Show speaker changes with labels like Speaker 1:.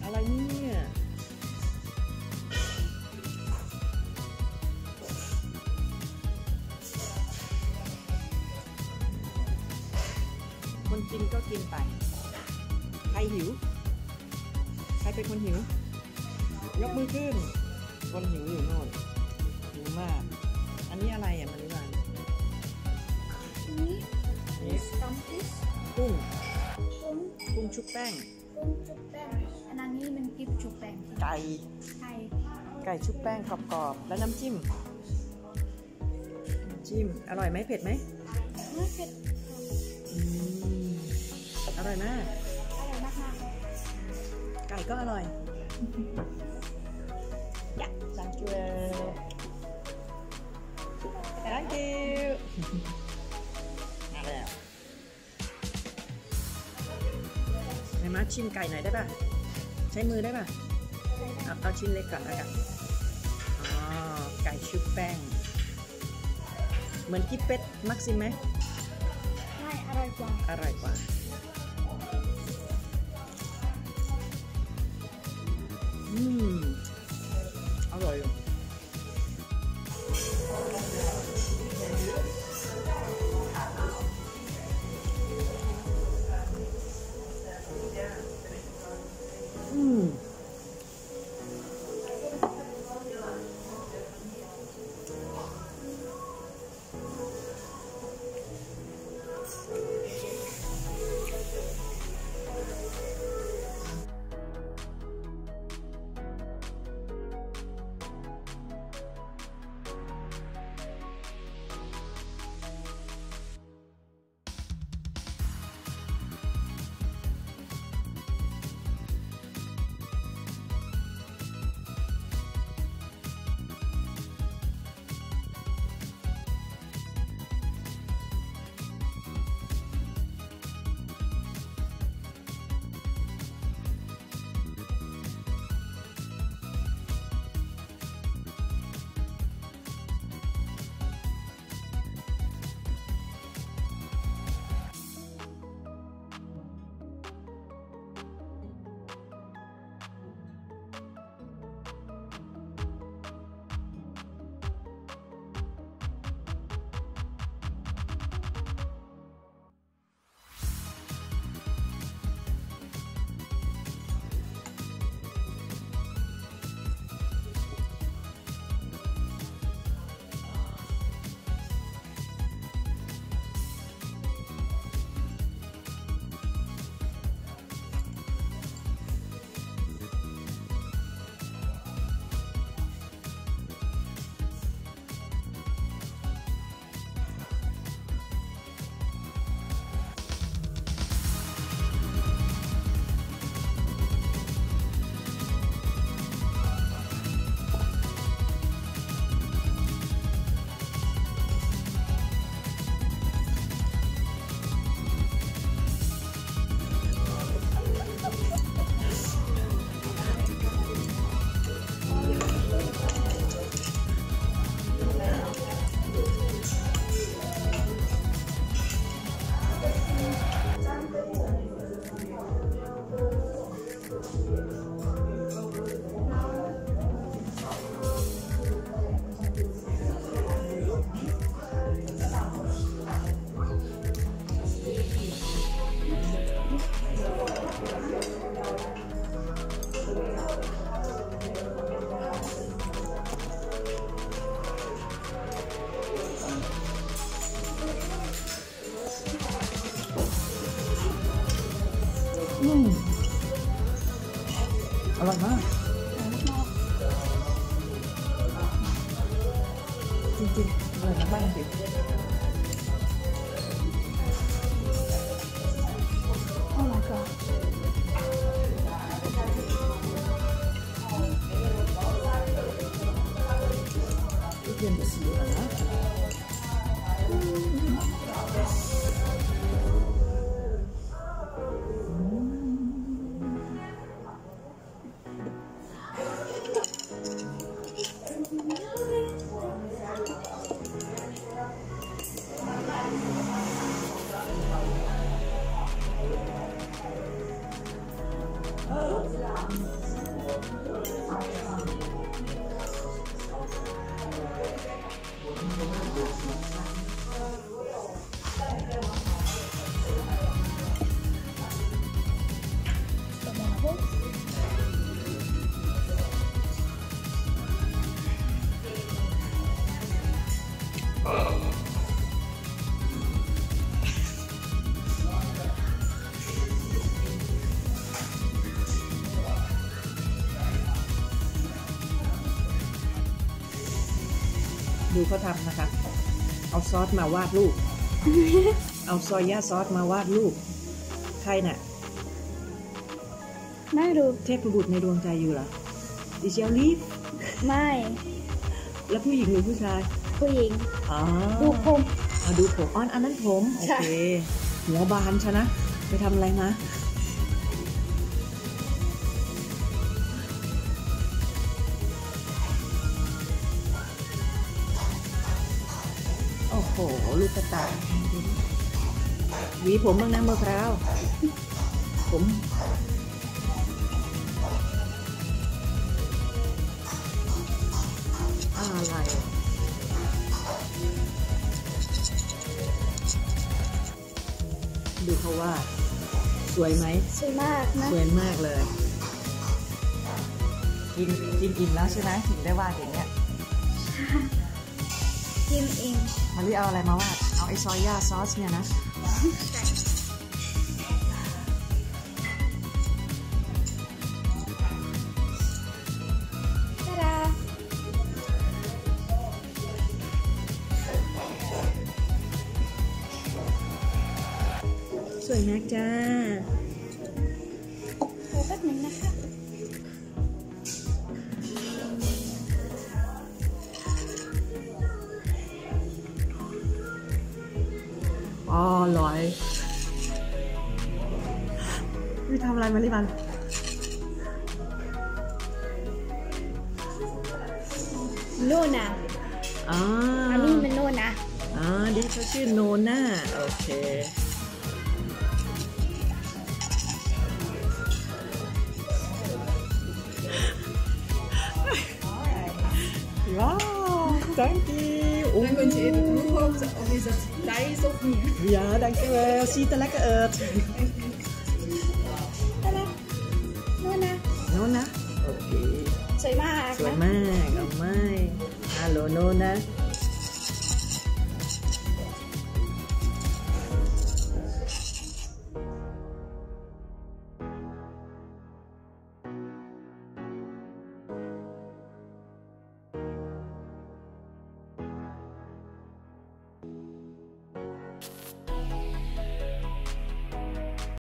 Speaker 1: อะไรเนี่ยคนกินก็กินไปใครหิวใครเป็นคนหิวยกมือขึ้นคนหิวอยู่โน่นหิวมากอันนี้อะไรอ่ะมันนี่มันนี่กุ้งชุบแป้ง
Speaker 2: อันนี้มันกิ๊บชุบแป้ง
Speaker 1: ไก่ชุบแป้งกรอบๆแล้วน้ำจิ้มอร่อยไหมเผ็ดไหม
Speaker 2: ไม่เผ็ด
Speaker 1: อร่อยมากไก่ก็อร่อยthank you มาแล้วไหนมาชิมไก่หน่อยได้ป่ะใช้มือได้ป่ะเอาชิ้นเล็กก่อนแล้วกันไก่ชุบแป้งเหมือนกิ๊บเป็ดมักซิมไหม
Speaker 2: ไม่อร่อยกว่า
Speaker 1: อร่อยกว่าอร่อยอร่อยมากจริงๆอร่อยมากจริง
Speaker 2: โอ้ my god
Speaker 1: 一点的喜欢啊。 ดูเขาทำนะคะ เอาซอสมาวาดรูป เอาซอยย่าซอสมาวาดรูป ใครน่ะ
Speaker 2: ไม่รู้
Speaker 1: เทพบุตรในดวงใจอยู่เหรอดิเชลลีฟ
Speaker 2: ไม่
Speaker 1: แล้วผู้หญิงหรือผู้ชาย
Speaker 2: ผู้หญิง
Speaker 1: อ๋อ
Speaker 2: ดูผม
Speaker 1: ดูผมอันนั้นผม โอ
Speaker 2: ใช่
Speaker 1: เค หัวบานชนะ ไปทำอะไรมา โอ้โห ลูกกระต่ายหวีผมบ้างนะมะพร้าว ผมอะไร ดูเขาว่า สวยไหม
Speaker 2: สวยมากนะ
Speaker 1: สวยมากเลย กินอิ่มแล้วใช่ไหมถึงได้วาดอย่างเงี้ย
Speaker 2: กินเอง
Speaker 1: มารีเอาอะไรมาวาด เอาไอซอยย่าซอสเนี่ยนะ
Speaker 2: ตาดา
Speaker 1: สวยมากจ้า
Speaker 2: ขอแป๊บหนึงนะคะ
Speaker 1: อ๋อลอยพี่ทำอะไรมาริบัน
Speaker 2: โน่นะ
Speaker 1: อ๋อ
Speaker 2: อันนี้มันโน่นะ
Speaker 1: อ๋อดิเขาชื่อโนน่าโอเค ว้าว thank you
Speaker 3: Dan kun je even proeven of is het Thais of niet.
Speaker 1: Ja, dankjewel. Ziet er lekker uit.
Speaker 2: ตาดาโน่นะ
Speaker 1: Nona? Oké.
Speaker 2: สวยมาก
Speaker 1: สวย
Speaker 2: นะ
Speaker 1: มากเอาไม่ฮัลโหลโนนะ